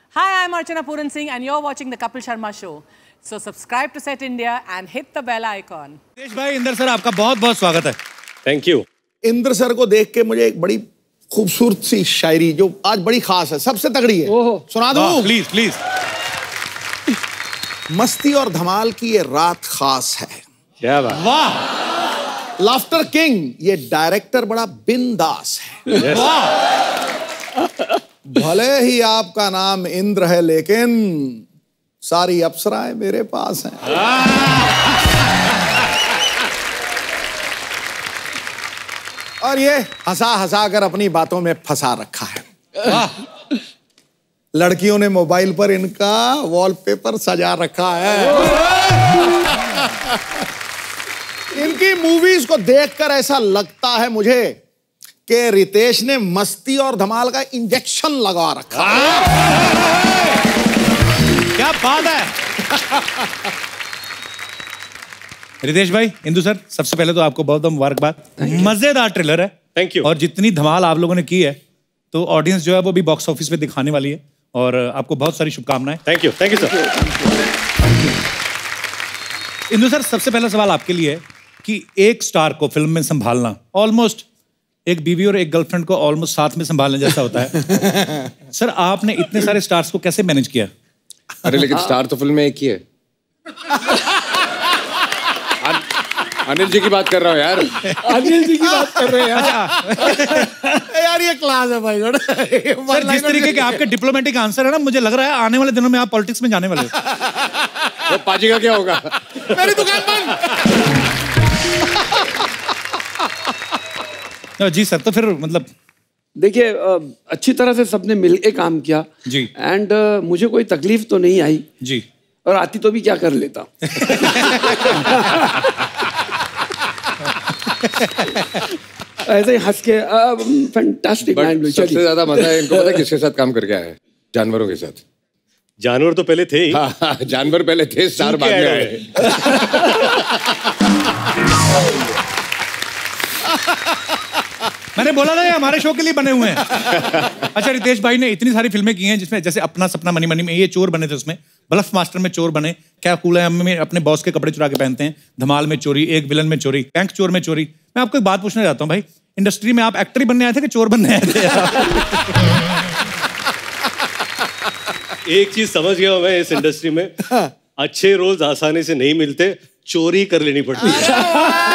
Hi, I'm Archana Puran Singh and you're watching the Kapil Sharma Show. So subscribe to Set India and hit the bell icon. देश भाई, Indra sir आपका बहुत-बहुत स्वागत है. Thank you. Indra sir को देख के मुझे एक बड़ी खूबसूरत सी शायरी जो आज बड़ी खास है, सबसे तगड़ी है. सुना दूं? Please please. मस्ती और धमाल की ये रात खास है. क्या बात. वाह. लाफ्टर किंग ये डायरेक्टर बड़ा बिंदास है. वाह. भले ही आपका नाम इंद्र है लेकिन सारी अप्सराएं मेरे पास हैं. और ये हंसा हंसा कर अपनी बातों में फंसा रखा है. लड़कियों ने मोबाइल पर इनका वॉलपेपर सजा रखा है. इनकी मूवीज को देखकर ऐसा लगता है मुझे कि रितेश ने मस्ती और धमाल का इंजेक्शन लगा रखा है. क्या बात है. रितेश भाई, इंदु सर, सबसे पहले तो आपको बहुत बहुत मुबारकबाद. मजेदार ट्रेलर है. Thank you. और जितनी धमाल आप लोगों ने की है तो ऑडियंस जो है वो भी बॉक्स ऑफिस पे दिखाने वाली है और आपको बहुत सारी शुभकामनाएं. Thank you sir. Indu sir, सबसे पहला सवाल आपके लिए है कि एक स्टार को फिल्म में संभालना ऑलमोस्ट एक बीवी और एक गर्लफ्रेंड को ऑलमोस्ट साथ में संभालने जैसा होता है. सर, आपने इतने सारे स्टार्स को कैसे मैनेज किया? अरे लेकिन स्टार तो फिल्म में एक ही है. अनिल जी की बात कर रहा हूँ यार. अनिल जी की बात कर रहे हैं यार. ये क्लास है भाई. सर, जिस तरीके के आपके डिप्लोमेटिक आंसर है ना, मुझे लग रहा है आने वाले दिनों में आप पॉलिटिक्स में जाने वाले हो. तो पाजी का क्या होगा? मेरी दुकान बंद. जी सर, तो फिर मतलब देखिए, अच्छी तरह से सबने मिलके काम किया जी. एंड मुझे कोई तकलीफ तो नहीं आई जी. और आती तो भी क्या कर लेता. ऐसे ही हंस के फैंटास्टिक. सबसे ज्यादा मजा है इनको पता है किसके साथ काम करके आया है? जानवरों के साथ. जानवर तो पहले थे ही. हाँ, जानवर पहले थे, स्टार बाद में आए. मैंने बोला था ये हमारे शो के लिए बने हुए हैं. अच्छा, रितेश भाई ने इतनी सारी फिल्में की हैं जिसमें जैसे अपना सपना मनी मनी में ये चोर बने थे, उसमें ब्लफ मास्टर में चोर बने, क्या कूल है हम में अपने बॉस के कपड़े चुरा के पहनते हैं, धमाल में चोरी, एक विलन में चोरी, बैंक चोर में चोरी. मैं आपको एक बात पूछना चाहता हूँ भाई, इंडस्ट्री में आप एक्टर ही बनने आए थे कि चोर बनने आए थे? एक चीज समझ गया मैं इस इंडस्ट्री में, अच्छे रोल्स आसानी से नहीं मिलते, चोरी कर लेनी पड़ती है.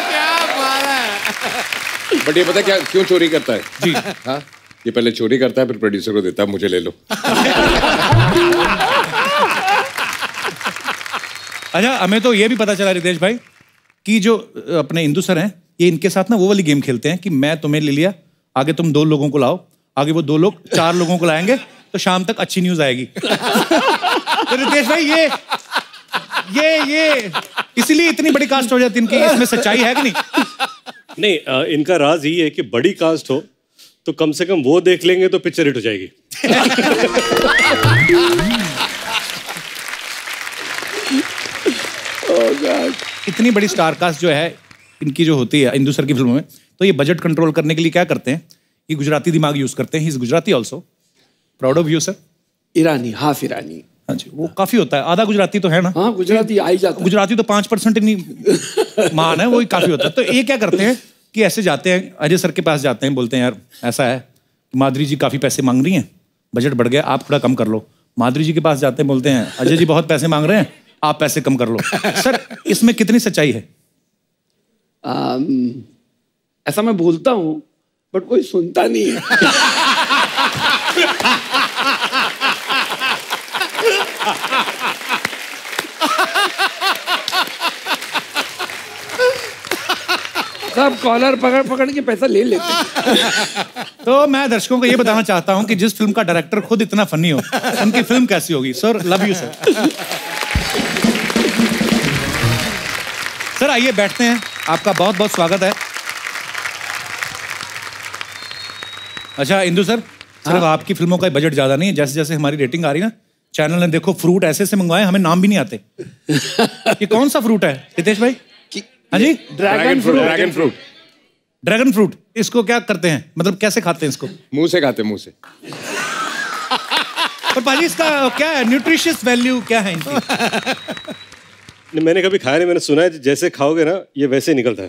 बट ये पता क्या क्यों चोरी करता है? जी. हाँ, ये पहले चोरी करता है फिर प्रोड्यूसर को देता है, मुझे ले लो. अच्छा, हमें तो ये भी पता चला रितेश भाई कि जो अपने इंदु सर हैं, ये इनके साथ ना वो वाली गेम खेलते हैं कि मैं तुम्हें ले लिया, आगे तुम 2 लोगों को लाओ, आगे वो 2 लोग 4 लोगों को लाएंगे तो शाम तक अच्छी न्यूज आएगी. तो रितेश भाई ये इसीलिए इतनी बड़ी कास्ट हो जाती है इनकी. इसमें सच्चाई है कि नहीं? नहीं, इनका राज यही है कि बड़ी कास्ट हो तो कम से कम वो देख लेंगे तो पिक्चर हिट हो जाएगी. इतनी बड़ी स्टार कास्ट जो है इनकी जो होती है इंदु सर की फिल्मों में, तो ये बजट कंट्रोल करने के लिए क्या करते हैं? ये गुजराती दिमाग यूज करते हैं. He is Gujarati also. Proud of you sir. Irani, half Irani. हाँ जी, वो काफी होता है. आधा गुजराती तो है ना? हाँ, गुजराती आ ही जाता है. गुजराती तो 5% ही नहीं मान है, वही काफी होता है. तो ये क्या करते हैं कि ऐसे जाते हैं, अजय सर के पास जाते हैं, बोलते हैं यार ऐसा है, माधुरी जी काफी पैसे मांग रही हैं, बजट बढ़ गया, आप थोड़ा कम कर लो. माधुरी जी के पास जाते हैं, बोलते हैं अजय जी बहुत पैसे मांग रहे हैं, आप पैसे कम कर लो. सर, इसमें कितनी सच्चाई है? ऐसा मैं बोलता हूँ बट कोई सुनता नहीं है. सब कॉलर पकड़ पकड़ के पैसा ले लेते हैं. तो मैं दर्शकों को ये बताना चाहता हूं कि जिस फिल्म का डायरेक्टर खुद इतना फनी हो, उनकी फिल्म कैसी होगी. Sir, love you sir. Sir, आइए बैठते हैं. आपका बहुत बहुत स्वागत है. अच्छा इंदु सर, सिर्फ आपकी फिल्मों का बजट ज्यादा नहीं है. जैसे जैसे हमारी रेटिंग आ रही है ना, चैनल ने देखो फ्रूट ऐसे से मंगवाए, हमें नाम भी नहीं आते. ये कौन सा फ्रूट है रितेश भाई? हाँ जी, dragon fruit. Dragon fruit. Dragon fruit. इसको क्या करते हैं, मतलब कैसे खाते हैं इसको? मुंह से खाते, मुंह से. पर पाजी इसका क्या है, न्यूट्रिशियस वैल्यू क्या है इनकी? मैंने कभी खाया नहीं, मैंने सुना है जैसे खाओगे ना ये वैसे ही निकलता है।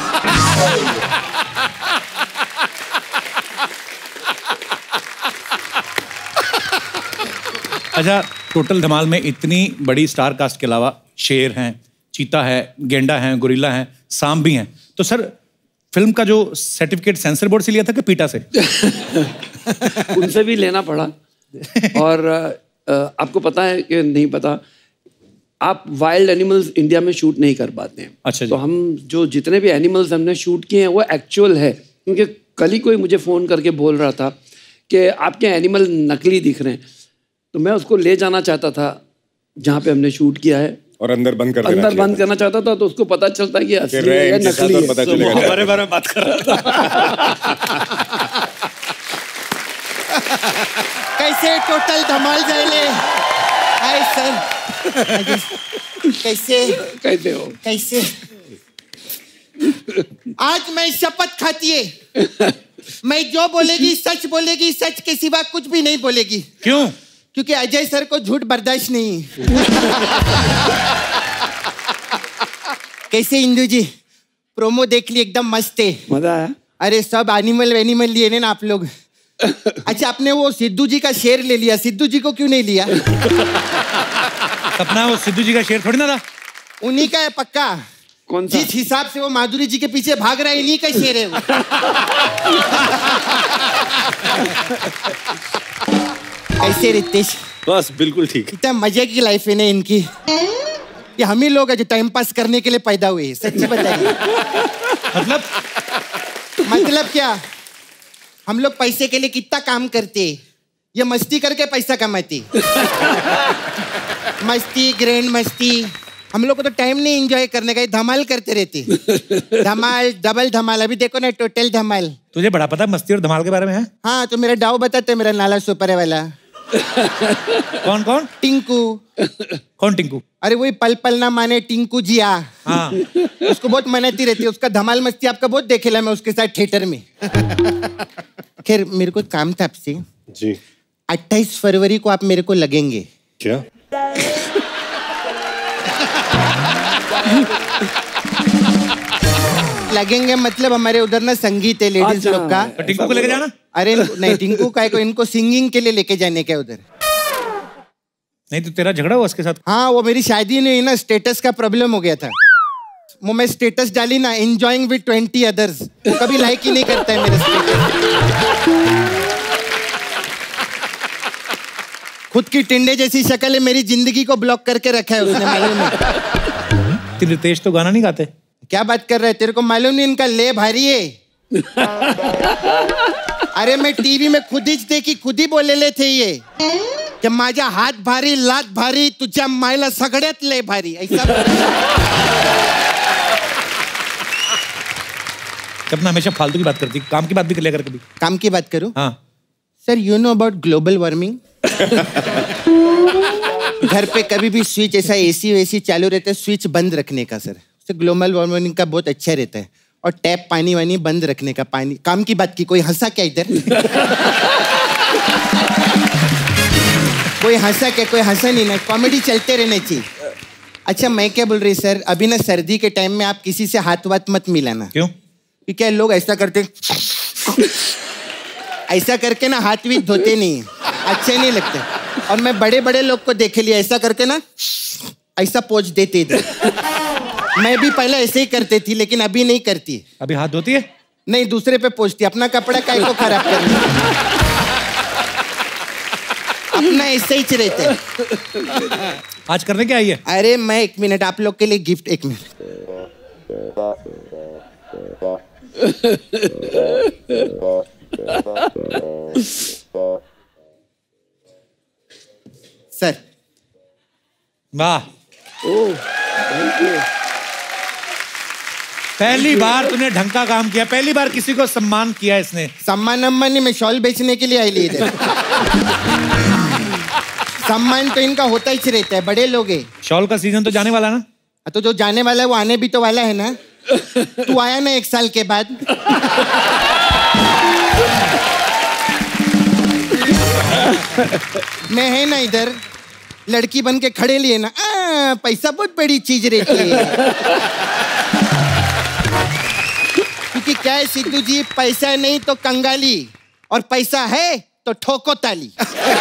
अच्छा, टोटल धमाल में इतनी बड़ी स्टार कास्ट के अलावा शेर हैं, चीता है, गेंडा है, गोरिल्ला है, सांप भी हैं, तो सर फिल्म का जो सर्टिफिकेट सेंसर बोर्ड से लिया था कि पीटा से? उनसे भी लेना पड़ा। और आपको पता है कि नहीं पता, आप वाइल्ड एनिमल्स इंडिया में शूट नहीं कर पाते हैं। अच्छा जी। तो हम जो जितने भी एनिमल्स हमने शूट किए हैं वो एक्चुअल है, क्योंकि कल ही कोई मुझे फ़ोन करके बोल रहा था कि आपके एनिमल नकली दिख रहे हैं, तो मैं उसको ले जाना चाहता था जहाँ पे हमने शूट किया है और अंदर बंद करना चाहता था, तो उसको पता चलता है कि असली है या नकली है। पता चलेगा। हमारे बारे में बात कर रहा था। कैसे टोटल धमाल जाएले? हाय सर, कैसे हो? कैसे? आज मैं शपथ खाती है, मैं जो बोलेगी सच बोलेगी, सच के सिवा कुछ भी नहीं बोलेगी। क्यों? क्योंकि अजय सर को झूठ बर्दाश्त नहीं। कैसे इंदु जी, प्रोमो देख ली, एकदम मस्त है। मजा आया? अरे सब एनिमल लिए ना आप लोग। अच्छा, आपने वो सिद्धू जी का शेर ले लिया, सिद्धू जी को क्यों नहीं लिया? सपना वो सिद्धू जी का शेर थोड़ी ना था। उन्हीं का है पक्का। कौन सा? जिस हिसाब से वो माधुरी जी के पीछे भाग रहा है, इन्हीं का शेर है वो। कैसे रितेश? बस बिल्कुल ठीक। इतना मजे की लाइफ है ना इनकी, ये हम ही लोग हैं जो टाइम पास करने के लिए पैदा हुए हैं। सच्ची बताइए। मतलब क्या? हम लोग पैसे के लिए कितना काम करते, ये मस्ती करके पैसा कमाते। मस्ती, ग्रैंड मस्ती। हम लोग को तो टाइम नहीं एंजॉय करने का, धमाल करते रहते। धमाल, डबल धमाल। अभी देखो ना, टोटल धमाल। तुझे बड़ा पता मस्ती और धमाल के बारे में है? हाँ, तो मेरा डाव बताते, मेरा नाला सुपर वाला। कौन कौन? टिंकू। कौन टिंकू? अरे वही पल पल ना माने टिंकू जिया। हाँ। उसको बहुत मनाती रहती है, उसका धमाल मस्ती आपका बहुत देखेला मैं उसके साथ थिएटर में। खैर, मेरे को काम था आपसे जी। 28 फरवरी को आप मेरे को लगेंगे। क्या? लगेंगे मतलब हमारे उधर ना संगीत है लेडीज लोग का। टिंकू को लेके जाना? अरे नहीं, टिंकू का को इनको सिंगिंग के लिए लेके जाने का उधर। नहीं तो तेरा झगड़ा हुआ उसके साथ? हाँ, वो मेरी शादी नहीं हुई ना, स्टेटस का प्रॉब्लम हो गया था। वो मैं स्टेटस डाली ना, एंजॉइंग विद 20 अदर्स, वो कभी लाइक ही नहीं करता है मेरे स्टेटस। खुद की टिंडे जैसी शक्ल है, मेरी जिंदगी को ब्लॉक करके रखा है उसने, मालूम है। रितेश तो गाना नहीं गाते। क्या बात कर रहा है, तेरे को मालूम नहीं इनका ले भारी है। अरे मैं टीवी में खुद ही देखी, खुद ही बोलेले थे ये कि माझा हात भारी, लात भारी, तुझ्या मायला सगळ्यात लय भारी, ऐसा। अपना हमेशा फालतू की बात करती, काम की बात भी कर लिया कर कभी। काम की बात करूं? हाँ sir, you know about global warming? घर पे कभी भी स्विच ऐसा एसी वैसी चालू रहता है, स्विच बंद रखने का सर, उससे ग्लोबल वार्मिंग का बहुत अच्छा रहता है। और टैप पानी वानी बंद रखने का। पानी काम की बात की, कोई हंसा क्या इधर? कोई हंसा क्या? कोई हंसा नहीं ना, कॉमेडी चलते रहने चाहिए। अच्छा, मैं क्या बोल रही सर, अभी ना सर्दी के टाइम में आप किसी से हाथ वाथ मत मिलाना। क्यों? क्योंकि लोग ऐसा करते, ऐसा करके ना हाथ भी धोते नहीं, अच्छे नहीं लगते। और मैं बड़े बड़े लोग को देखे लिया, ऐसा करके ना ऐसा पोंछ देते थे। मैं भी पहले ऐसे ही करती थी, लेकिन अभी नहीं करती। अभी हाथ धोती है? नहीं, दूसरे पे पोंछती। अपना कपड़ा काहे को खराब करना, अपना ऐसे ही रहते। आज करने क्या आई है? अरे मैं 1 मिनट आप लोग के लिए गिफ्ट, 1 मिनट। सर। वाह, पहली बार तूने ढंग का काम किया, पहली बार किसी को सम्मान किया इसने। सम्मान नहीं, मैं शॉल बेचने के लिए आई ली इधर। सम्मान तो इनका होता ही रहता है, बड़े लोग हैं। शॉल का सीजन तो जाने वाला ना? तो जो जाने वाला है वो आने भी तो वाला है ना। तू आया ना 1 साल के बाद। मैं है ना इधर लड़की बन के खड़े लिए ना, पैसा बहुत बड़ी चीज रहती है। क्योंकि क्या है सिद्धू जी, पैसा नहीं तो कंगाली, और पैसा है तो ठोको ताली।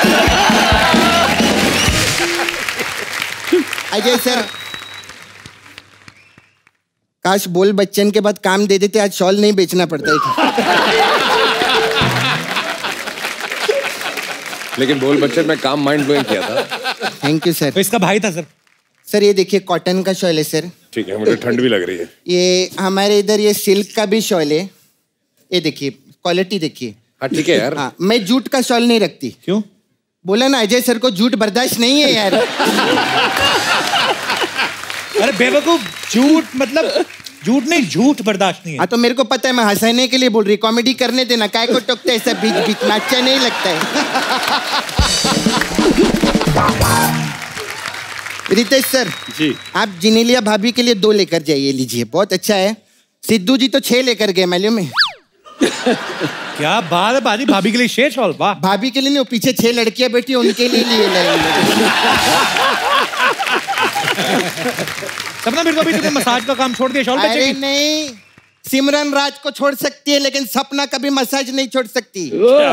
अजय सर, काश बोल बच्चन के बाद काम दे देते, आज शॉल नहीं बेचना पड़ता है। लेकिन बोल बच्चन में काम माइंड ब्लोइंग किया था। Thank you sir. तो इसका भाई था सर। सर ये देखिए कॉटन का शॉल है सर। ठीक है, मुझे ठंड भी लग रही है। ये हमारे इधर ये सिल्क का भी शॉल है। ये देखिए क्वालिटी देखिए। हाँ ठीक है यार। हाँ, मैं जूट का शॉल नहीं रखती। क्यों? बोला ना अजय सर को जूट बर्दाश्त नहीं है यार। अरे बेवकूफ, झूठ मतलब झूठ नहीं, झूठ बर्दाश्त नहीं है। हाँ तो मेरे को पता है, मैं हंसाने के लिए बोल रही, कॉमेडी करने देना, काय को टोकते ऐसा बीच बीच में, अच्छा नहीं लगता है। रितेश सर जी, आप जिनेलिया भाभी के लिए 2 लेकर जाइए, लीजिए, बहुत अच्छा है। सिद्धू जी तो 6 लेकर गए मालूम है। क्या बात है बाजी, भाभी के लिए शेष शॉल, वाह। भाभी के लिए नहीं, वो पीछे 6 लड़कियां बैठी, उनके लिए सपना मेरे को अभी तुमने मसाज का काम छोड़ दिया, शॉल अरे बेचेगी? नहीं, सिमरन राज को छोड़ सकती है लेकिन सपना कभी मसाज नहीं छोड़ सकती।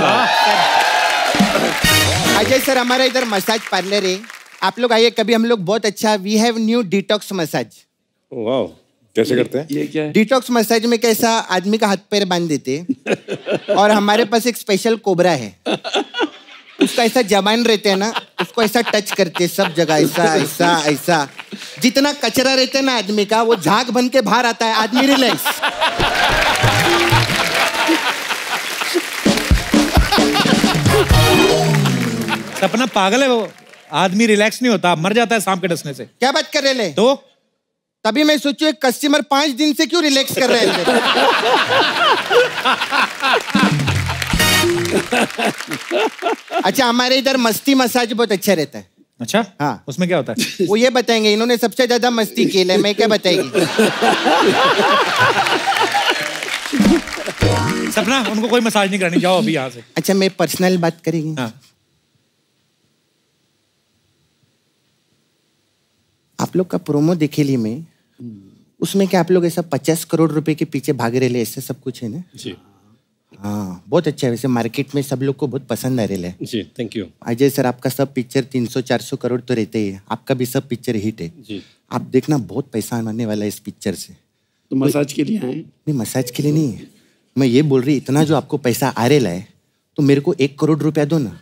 अजय सर हमारा इधर मसाज पार्लर है, आप लोग आइए कभी, हम लोग बहुत अच्छा, we have new detox massage. वाह, कैसे करते हैं? ये क्या है? डिटॉक्स मसाज में कैसा आदमी का हाथ पैर बांध देते और हमारे पास एक स्पेशल कोबरा है, उसका ऐसा जबान रहते हैं ना, उसको ऐसा टच करते सब जगह, ऐसा ऐसा ऐसा, जितना कचरा रहता है ना आदमी का, वो झाग बन के बाहर आता है, आदमी रिलैक्स। सपना पागल है वो, आदमी रिलैक्स नहीं होता, मर जाता है सांप के डसने से। क्या बात कर रहे हैं? तो तभी मैं सोचू एक कस्टमर 5 दिन से क्यों रिलैक्स कर रहे हैं। अच्छा हमारे इधर मस्ती मसाज बहुत अच्छा रहता है। अच्छा हाँ, उसमें क्या होता है? वो ये बताएंगे, इन्होंने सबसे ज्यादा मस्ती की है, मैं क्या बताएगी। सपना उनको कोई मसाज नहीं करनी, जाओ अभी यहाँ से। अच्छा मैं पर्सनल बात करेंगे। हाँ। आप लोग का प्रोमो देखे ली मैं, उसमें क्या आप लोग ऐसा 50 करोड़ रुपए के पीछे भाग रहे, ऐसा सब कुछ है ना? जी, हाँ बहुत अच्छा है, वैसे मार्केट में सब लोग को बहुत पसंद आ रहे है। जी, थैंक यू। अजय सर आपका सब पिक्चर 300-400 करोड़ तो रहते ही है, आपका भी सब पिक्चर हिट है जी। आप देखना बहुत पैसा आने वाला है इस पिक्चर से। तो मसाज के लिए आए? नहीं मसाज के लिए नहीं, मैं ये बोल रही, इतना जो आपको पैसा आ रहा है तो मेरे को 1 करोड़ रुपया दो ना।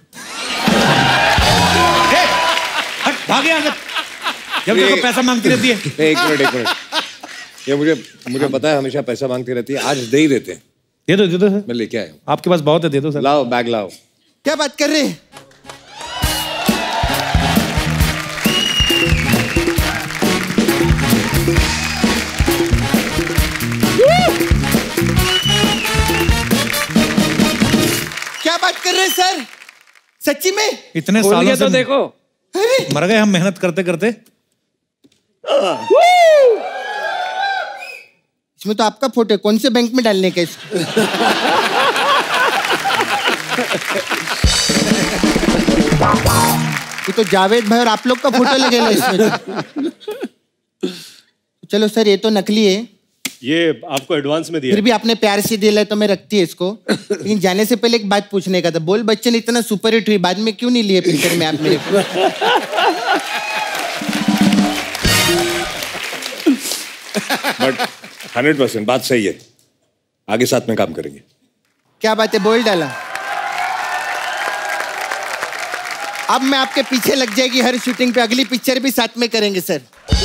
हट भागे यहाँ से, जब देखो पैसा मांगती रहती है। एक मिनट, ये मुझे पता है हमेशा पैसा मांगती रहती है, आज दे ही देते हैं। दे दो सर, मैं लेके आया हूँ। आपके पास बहुत है, दे दो सर। लाओ बैग लाओ। क्या बात कर रहे हैं? क्या बात कर रहे हैं सर, सच्ची में? इतने खोल सालों के से तो देखो। मर गए हम मेहनत करते करते। इसमें तो आपका फोटो है, कौन से बैंक में डालने का इसको? ये तो जावेद भाई और आप लोग का फोटो लगेगा इसमें। चलो सर ये तो नकली है, ये आपको एडवांस में दिया फिर भी आपने प्यार से दिया है तो मैं रखती है इसको। लेकिन जाने से पहले एक बात पूछने का था, बोल बच्चन इतना सुपर हिट हुई, बाद में क्यों नहीं लिए पिक्चर में आप मेरे को? बट 100% बात सही है, आगे साथ में काम करेंगे। क्या बात है, बोल डाला। अब मैं आपके पीछे लग जाएगी हर शूटिंग पे, अगली पिक्चर भी साथ में करेंगे सर।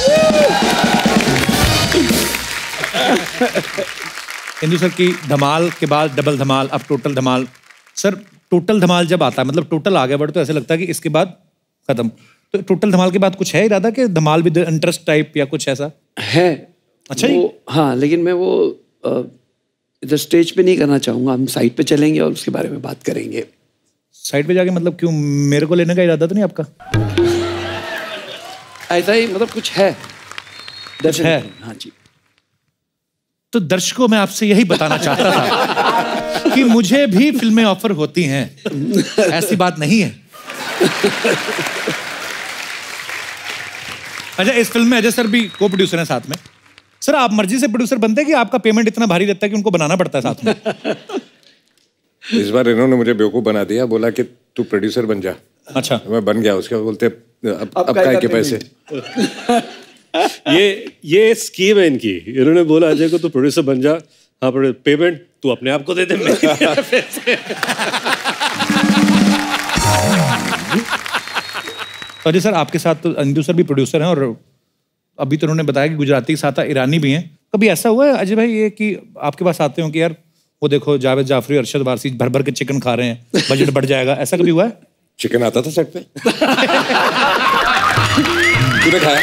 हिंदू सर की धमाल के बाद डबल धमाल, अब total Dhamaal. Sir total Dhamaal जब आता है, मतलब टोटल आगे बढ़ तो ऐसा लगता है कि इसके बाद खत्म, तो टोटल धमाल के बाद कुछ है इरादा कि धमाल भी इंटरेस्ट टाइप या कुछ ऐसा है? अच्छा जी। हाँ, लेकिन मैं वो इधर स्टेज पे नहीं करना चाहूंगा, हम साइड पे चलेंगे और उसके बारे में बात करेंगे। साइड पे जाके मतलब क्यों, मेरे को लेने का इरादा तो नहीं आपका? ऐसा ही मतलब कुछ है, कुछ है। हाँ जी। तो दर्शकों मैं आपसे यही बताना चाहता था कि मुझे भी फिल्में ऑफर होती हैं, ऐसी बात नहीं है। अच्छा, इस फिल्म में अजय सर भी को प्रोड्यूसर हैं साथ में। सर आप मर्जी से प्रोड्यूसर बनते हैं कि आपका पेमेंट इतना भारी रहता है कि उनको बनाना पड़ता है साथ में? इस बार इन्होंने मुझे बेवकूफ बना दिया, बोला कि तू प्रोड्यूसर बन जा। अच्छा। मैं बन गया। उसके बाद बोलते अब काय के पैसे। ये स्कीम है इनकी। इन्होंने बोला अजय को तू प्रोड्यूसर बन जा, हाँ पेमेंट तू अपने आप को दे दे। तो अजय सर आपके साथ तो अंजू सर भी प्रोड्यूसर हैं और अभी तो उन्होंने बताया कि गुजराती के साथ ईरानी भी हैं। कभी ऐसा हुआ है अजय भाई ये कि आपके पास आते हो कि यार वो देखो जावेद जाफरी अरशद वारसी भर भर के चिकन खा रहे हैं, बजट बढ़ जाएगा, ऐसा कभी हुआ है? चिकन आता था सेट पे। तूने खाया?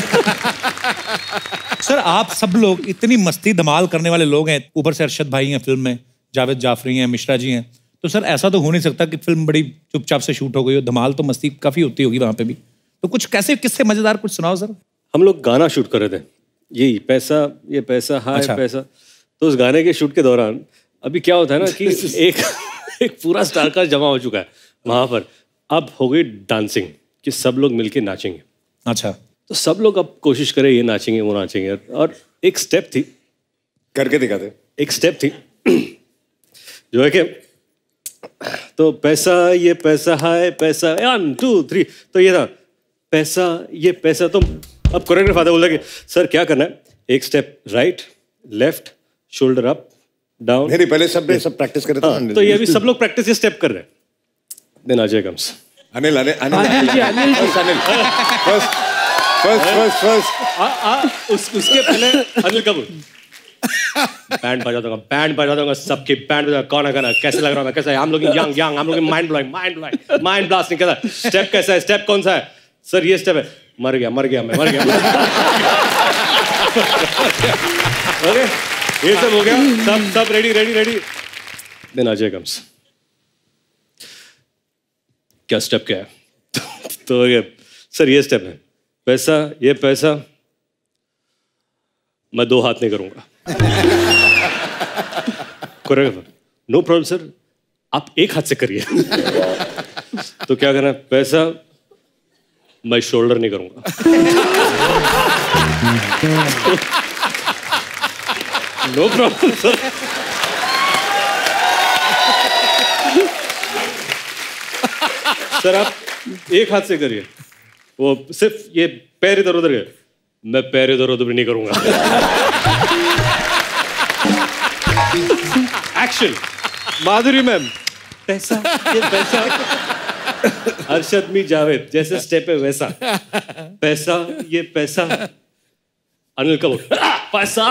सर आप सब लोग इतनी मस्ती धमाल करने वाले लोग हैं, ऊपर से अरशद भाई हैं फिल्म में, जावेद जाफरी हैं, मिश्रा जी हैं, तो सर ऐसा तो हो नहीं सकता कि फिल्म बड़ी चुपचाप से शूट हो गई हो, धमाल तो मस्ती काफी होती होगी वहां पे भी। तो कुछ कैसे किससे मजेदार कुछ सुनाओ सर। हम लोग गाना शूट कर रहे थे, ये पैसा हाय अच्छा। पैसा। तो उस गाने के शूट के दौरान अभी क्या होता है ना कि एक पूरा स्टार कास्ट जमा हो चुका है वहां पर। अब हो गई डांसिंग कि सब लोग मिलके नाचेंगे। अच्छा। तो सब लोग अब कोशिश करें ये नाचेंगे वो नाचेंगे, और एक स्टेप थी, करके दिखाते। एक स्टेप थी जो है कि तो पैसा ये पैसा हाय पैसा 1 2 3, तो ये था पैसा ये पैसा। तो अब कोरियोग्राफर आता बोलता कि सर क्या करना है, एक step right left shoulder up down. नहीं पहले सब प्रैक्टिस करे थे। तो ये भी सब लोग प्रैक्टिस ये स्टेप कर रहे हैं। Then Ajay comes. अनिल उसके पहले अनिल कपूर बैंड बजा दूंगा सबकी बैंड बजा, कौन है गाना कैसे लग रहा है, कैसा है, हम लोग यंग हम लोग माइंड ब्लोइंग माइंड ब्लास्टिंग। कैसा स्टेप कैसा है, स्टेप कौन सा है सर, ये स्टेप है, मर गया मैं मर गया। ओके ये सब हो गया, सब रेडी। Then Ajay comes. क्या स्टेप क्या है? तो ये सर ये स्टेप है, पैसा ये पैसा मैं 2 हाथ नहीं करूंगा। कोरियोग्राफर नो प्रॉब्लम सर, आप 1 हाथ से करिए। तो क्या करना है, पैसा मैं शोल्डर नहीं करूंगा। No problem sir. सर आप 1 हाथ से करिए, वो सिर्फ ये पैर इधर उधर है, मैं पैर इधर उधर भी नहीं करूंगा। एक्शन माधुरी मैम, पैसा ये पैसा, अरशद मी जावेद जैसे स्टेप है वैसा, पैसा ये पैसा, अनिल कपूर पैसा।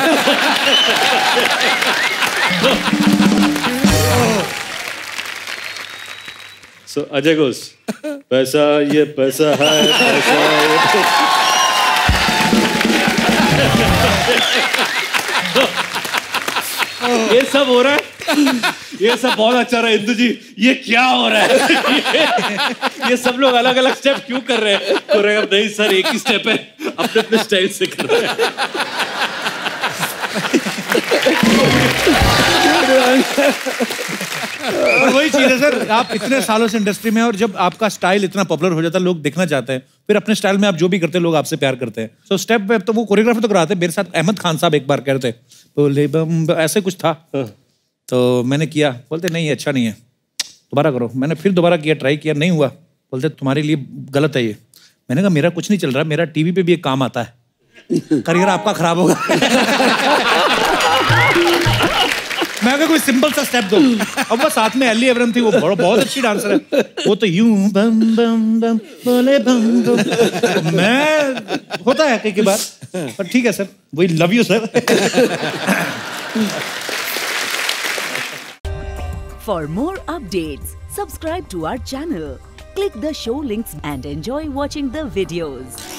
So Ajay goes, पैसा ये पैसा है पैसा ये सब हो रहा है, ये सब बहुत अच्छा रहा है। इंदु जी ये क्या हो रहा है? ये सब लोग अलग अलग स्टेप क्यों कर रहे हैं? नहीं सर एक ही स्टेप है, अपने अपने स्टाइल से कर रहे हैं। और वही चीज है सर, आप इतने सालों से इंडस्ट्री में और जब आपका स्टाइल इतना पॉपुलर हो जाता है, लोग देखना चाहते हैं, फिर अपने स्टाइल में आप जो भी करते हैं लोग आपसे प्यार करते हैं। सो स्टेप पे तो वो कोरियोग्राफर तो कराते हैं। मेरे साथ अहमद खान साहब एक बार कह रहे थे बोले बम ऐसे कुछ था, तो मैंने किया, बोलते नहीं अच्छा नहीं है दोबारा करो। मैंने फिर दोबारा किया, ट्राई किया, नहीं हुआ, बोलते तुम्हारे लिए गलत है ये। मैंने कहा मेरा कुछ नहीं चल रहा, मेरा टीवी पे भी एक काम आता है, करियर आपका खराब होगा। मैं कहा कोई सिंपल सा स्टेप दो। अब वो साथ में एली एवरन थी, वो बहुत अच्छी डांसर है, वो तो यूं बम बम बम बोले बम बम, मैं होता है कई बार, पर ठीक है सर, वही love you sir. For more updates, subscribe to our channel, click the show links and enjoy watching the videos.